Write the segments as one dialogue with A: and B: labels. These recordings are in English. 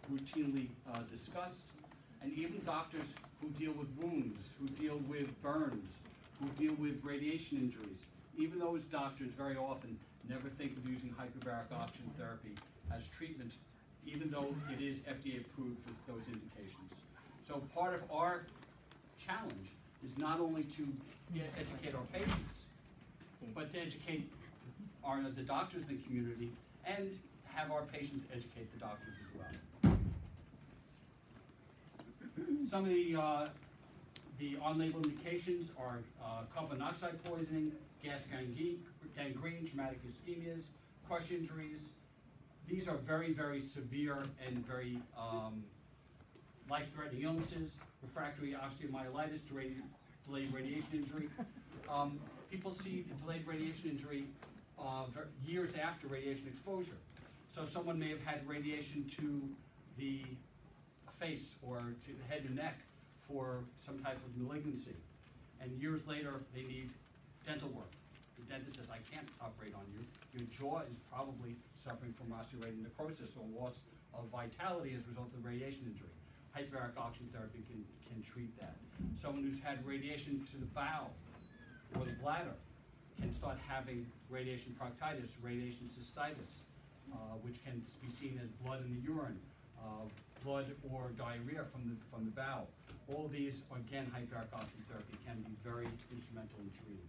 A: routinely discussed, and even doctors who deal with wounds, who deal with burns, who deal with radiation injuries, even those doctors very often never think of using hyperbaric oxygen therapy as treatment, even though it is FDA approved for those indications. So part of our challenge is not only to educate our patients, but to educate the doctors in the community and have our patients educate the doctors as well. Some of the on-label indications are carbon monoxide poisoning, gas gangrene, traumatic ischemias, crush injuries. These are very, very severe and very life-threatening illnesses. Refractory osteomyelitis, delayed radiation injury. People see the delayed radiation injury years after radiation exposure. So someone may have had radiation to the face or to the head and neck for some type of malignancy. And years later, they need dental work. The dentist says, I can't operate on you. Your jaw is probably suffering from osteoarthritis necrosis or loss of vitality as a result of radiation injury. Hyperbaric oxygen therapy can treat that. Someone who's had radiation to the bowel or the bladder can start having radiation proctitis, radiation cystitis, which can be seen as blood in the urine, blood or diarrhea from the bowel. All of these, again, hyperbaric oxygen therapy can be very instrumental in treating.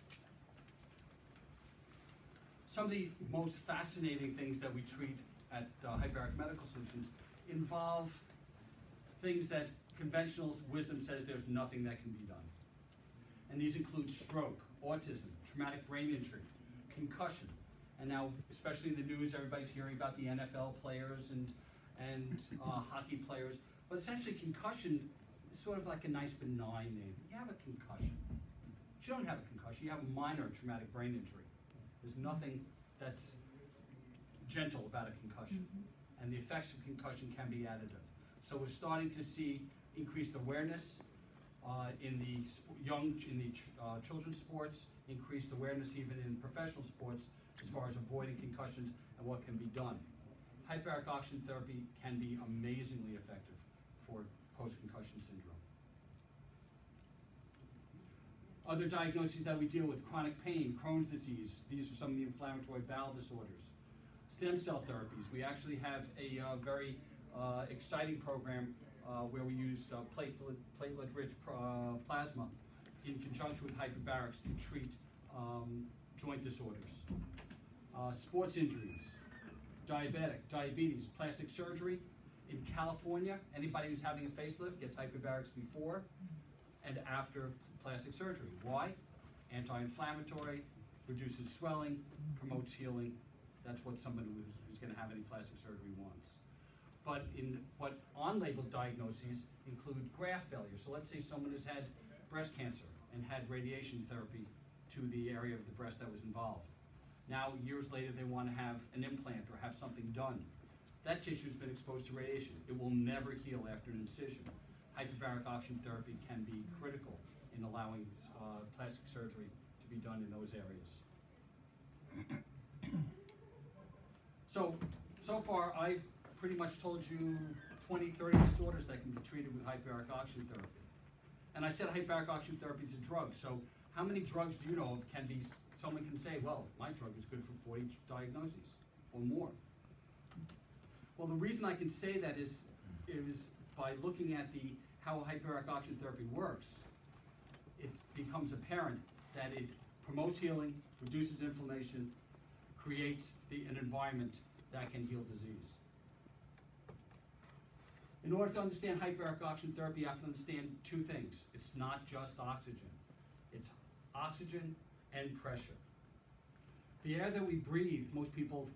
A: Some of the most fascinating things that we treat at Hyperbaric Medical Solutions involve things that conventional wisdom says there's nothing that can be done. And these include stroke, autism, traumatic brain injury, concussion. And now, especially in the news, everybody's hearing about the NFL players and hockey players. But essentially, concussion is sort of like a nice benign name. You have a concussion. But you don't have a concussion. You have a minor traumatic brain injury. There's nothing that's gentle about a concussion. And the effects of concussion can be additive. So we're starting to see increased awareness in the children's sports, increased awareness even in professional sports as far as avoiding concussions and what can be done. Hyperbaric oxygen therapy can be amazingly effective for post-concussion syndrome. Other diagnoses that we deal with: chronic pain, Crohn's disease. These are some of the inflammatory bowel disorders. Stem cell therapies. We actually have a very exciting program where we use platelet-rich plasma in conjunction with hyperbarics to treat joint disorders. Sports injuries, diabetes, plastic surgery. In California, anybody who's having a facelift gets hyperbarics before and after plastic surgery. Why? Anti-inflammatory, reduces swelling, promotes healing. That's what somebody who's going to have any plastic surgery wants. But on-label diagnoses include graft failure. So let's say someone has had breast cancer and had radiation therapy to the area of the breast that was involved. Now, years later, they want to have an implant or have something done. That tissue has been exposed to radiation. It will never heal after an incision. Hyperbaric oxygen therapy can be critical in allowing plastic surgery to be done in those areas. So far, I've pretty much told you 20, 30 disorders that can be treated with hyperbaric oxygen therapy. And I said hyperbaric oxygen therapy is a drug, so how many drugs do you know of someone can say, well, my drug is good for 40 diagnoses or more? Well, the reason I can say that is by looking at how hyperbaric oxygen therapy works, it becomes apparent that it promotes healing, reduces inflammation, creates an environment that can heal disease. In order to understand hyperbaric oxygen therapy, you have to understand two things. It's not just oxygen. It's oxygen and pressure. The air that we breathe, most people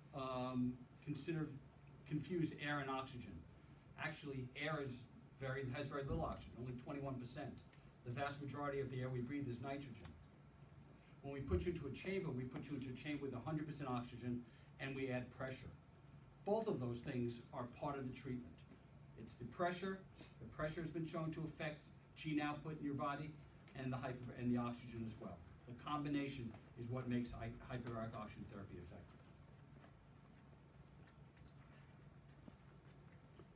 A: confuse air and oxygen. Actually, air has very little oxygen, only 21%. The vast majority of the air we breathe is nitrogen. When we put you into a chamber, we put you into a chamber with 100% oxygen, and we add pressure. Both of those things are part of the treatment. It's the pressure. The pressure has been shown to affect gene output in your body, and the oxygen as well. The combination is what makes hyperbaric oxygen therapy effective.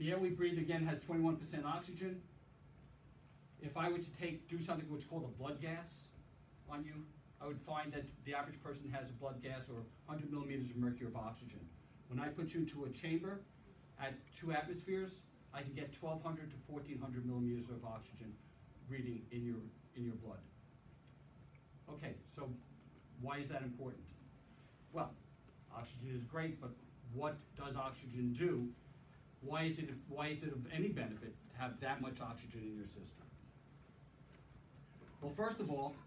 A: The air we breathe, again, has 21% oxygen. If I were to do something which is called a blood gas on you, I would find that the average person has a blood gas or 100 millimeters of mercury of oxygen. When I put you into a chamber at 2 atmospheres, I can get 1,200 to 1,400 millimeters of oxygen reading in your blood. Okay, so why is that important? Well, oxygen is great, but what does oxygen do? Why is it of any benefit to have that much oxygen in your system? Well, first of all,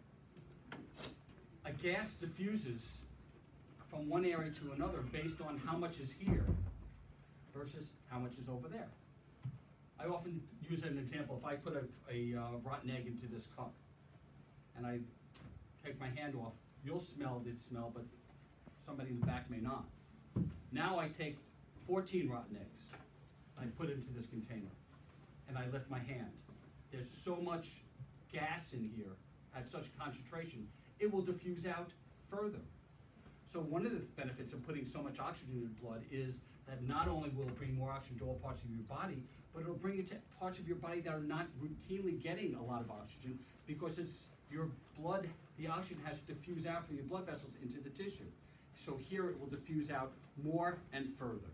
A: a gas diffuses from one area to another based on how much is here versus how much is over there. I often use an example. If I put a rotten egg into this cup and I take my hand off, you'll smell the smell, but somebody in the back may not. Now I take 14 rotten eggs, I put it into this container, and I lift my hand. There's so much gas in here at such concentration, it will diffuse out further. So one of the benefits of putting so much oxygen in your blood is that not only will it bring more oxygen to all parts of your body, but it'll bring it to parts of your body that are not routinely getting a lot of oxygen, because it's your blood, the oxygen has to diffuse out from your blood vessels into the tissue. So here it will diffuse out more and further.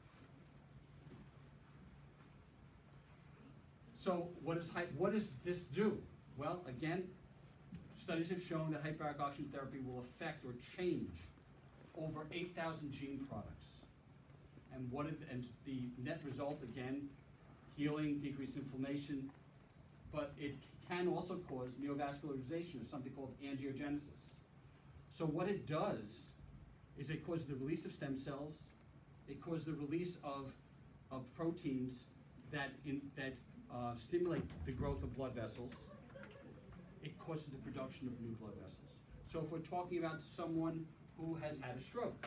A: So what does this do? Well, again, studies have shown that hyperbaric oxygen therapy will affect or change over 8,000 gene products. And the net result, again, healing, decreased inflammation, but it can also cause neovascularization, or something called angiogenesis. So what it does is it causes the release of stem cells, it causes the release of proteins that stimulate the growth of blood vessels. It causes the production of new blood vessels. So if we're talking about someone who has had a stroke,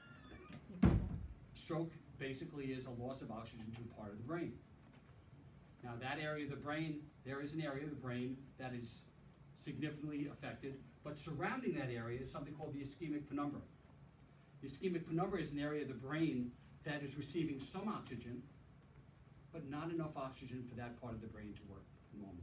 A: stroke basically is a loss of oxygen to a part of the brain. Now that area of the brain, there is an area of the brain that is significantly affected, but surrounding that area is something called the ischemic penumbra. The ischemic penumbra is an area of the brain that is receiving some oxygen, but not enough oxygen for that part of the brain to work normally.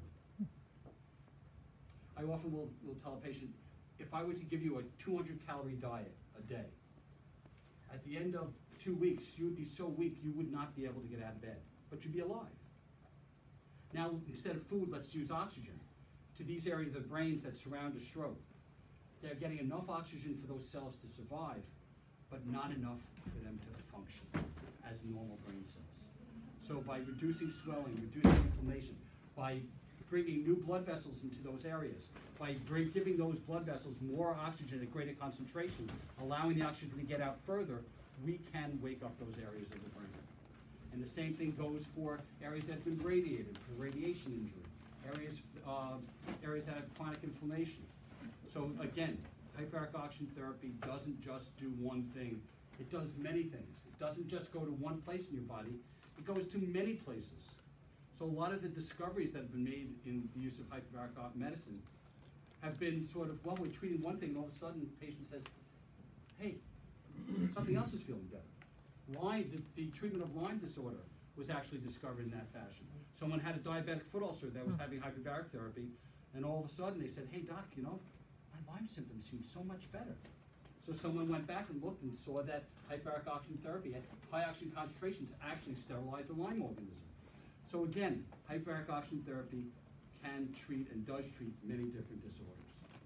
A: I often will tell a patient, if I were to give you a 200-calorie diet a day, at the end of 2 weeks, you would be so weak you would not be able to get out of bed, but you'd be alive. Now, instead of food, let's use oxygen. To these areas of the brains that surround a stroke, they're getting enough oxygen for those cells to survive, but not enough for them to function as normal brain cells. So by reducing swelling, reducing inflammation, by bringing new blood vessels into those areas, by giving those blood vessels more oxygen at greater concentration, allowing the oxygen to get out further, we can wake up those areas of the brain. And the same thing goes for areas that have been radiated, for radiation injury, areas that have chronic inflammation. So again, hyperbaric oxygen therapy doesn't just do one thing, it does many things. It doesn't just go to one place in your body, it goes to many places. So a lot of the discoveries that have been made in the use of hyperbaric medicine have been sort of, well, we're treating one thing, and all of a sudden the patient says, hey, something else is feeling better. The treatment of Lyme disorder was actually discovered in that fashion. Someone had a diabetic foot ulcer that was having hyperbaric therapy, and all of a sudden they said, hey doc, my Lyme symptoms seem so much better. So someone went back and looked and saw that hyperbaric oxygen therapy at high oxygen concentrations actually sterilized the Lyme organism. So again, hyperbaric oxygen therapy can treat and does treat many different disorders.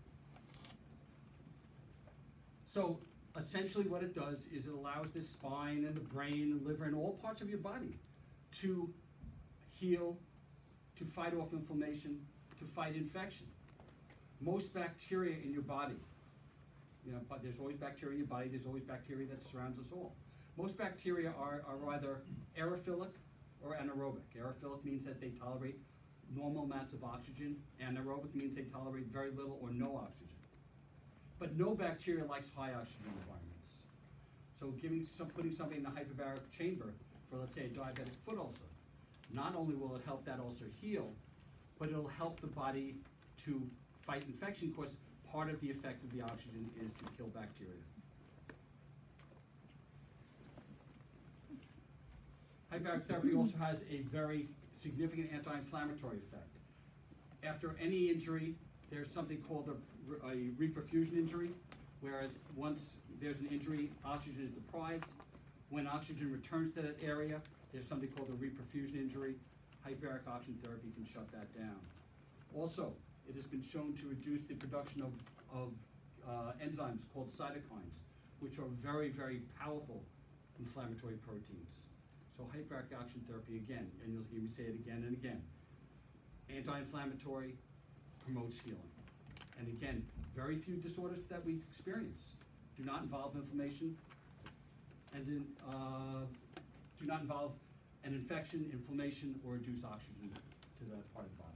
A: So essentially what it does is it allows the spine and the brain and liver and all parts of your body to heal, to fight off inflammation, to fight infection. Most bacteria in your body, but there's always bacteria in your body, there's always bacteria that surrounds us all. Most bacteria are either aerophilic or anaerobic. Aerophilic means that they tolerate normal amounts of oxygen. Anaerobic means they tolerate very little or no oxygen. But no bacteria likes high oxygen environments. So putting something in a hyperbaric chamber for, let's say, a diabetic foot ulcer, not only will it help that ulcer heal, but it'll help the body to fight infection, because part of the effect of the oxygen is to kill bacteria. Hyperbaric therapy also has a very significant anti-inflammatory effect. After any injury, there's something called a reperfusion injury, whereas once there's an injury, oxygen is deprived. When oxygen returns to that area, there's something called a reperfusion injury. Hyperbaric oxygen therapy can shut that down. Also, it has been shown to reduce the production of enzymes called cytokines, which are very, very powerful inflammatory proteins. So hyperbaric oxygen therapy, again, and you'll hear me say it again and again, anti-inflammatory, promotes healing. And again, very few disorders that we experience do not involve inflammation and do not involve an infection, inflammation, or reduce oxygen to that part of the body.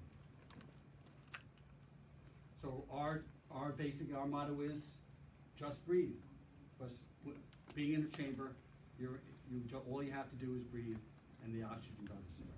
A: So our motto is just breathe. Because being in a chamber, all you have to do is breathe, and the oxygen does the rest.